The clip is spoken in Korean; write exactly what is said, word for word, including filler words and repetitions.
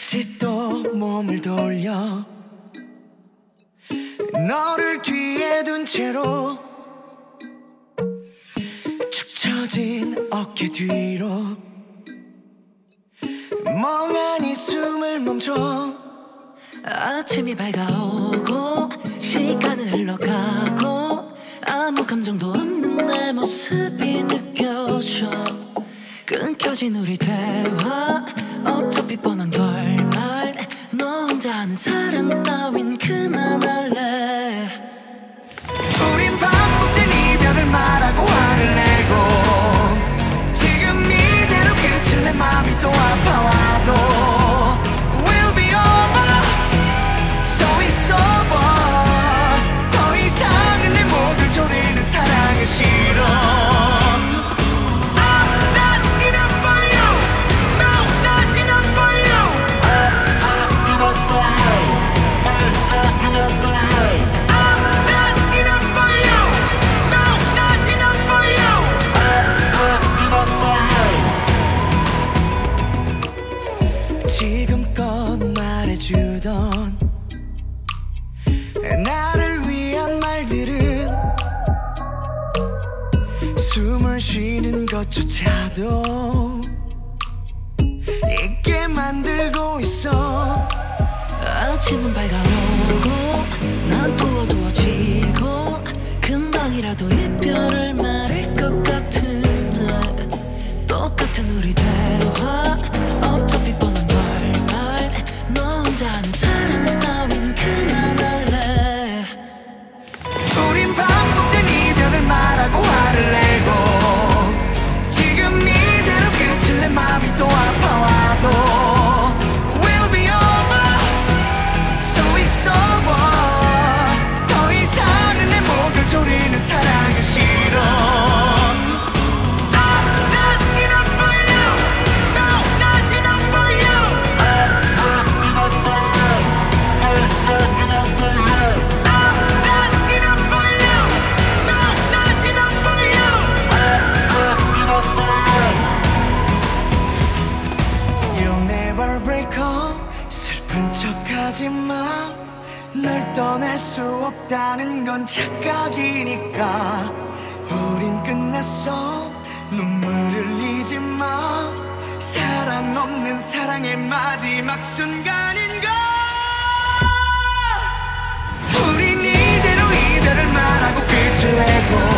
다시 또 몸을 돌려 너를 뒤에 둔 채로 축 처진 어깨 뒤로 멍하니 숨을 멈춰. 아침이 밝아오고 시간은 흘러가고 아무 감정도 없는 내 모습이 느껴져. 끊겨진 우리 대화 어차피 뻔한 결말. 너 혼자 하는 사랑 따윈 그만할래. 우린 반복된 이별을 말하고 화를 내고 지금 이대로 그칠래. 맘이 또 아파와도 We'll be over, so it's over. 더 이상은 내 목을 조르는 사랑은 싫어. 지금껏 말해주던 나를 위한 말들은 숨을 쉬는 것조차도 잊게 만들고 있어. 아침은 밝아오고 난 또 어두워지고 금방이라도 이별을 말할 것 같은데 똑같은 우리 대화 어차피 뻔한 결말. 너 혼자 하는 사랑 따윈 그만할래. 우린 반복된 이별을 말하고 화를 내고 지금 이대로 그칠래. 맘이 또 아파와도 We'll be over, so it's over. 더 이상은 내 목을 조르는 사랑은 싫어. 슬픈 척하지마. 널 떠날 수 없다는 건 착각이니까. 우린 끝났어. 눈물 흘리지마. 사랑 없는 사랑의 마지막 순간인가. 우린 이대로 이별을 말하고 끝을 내고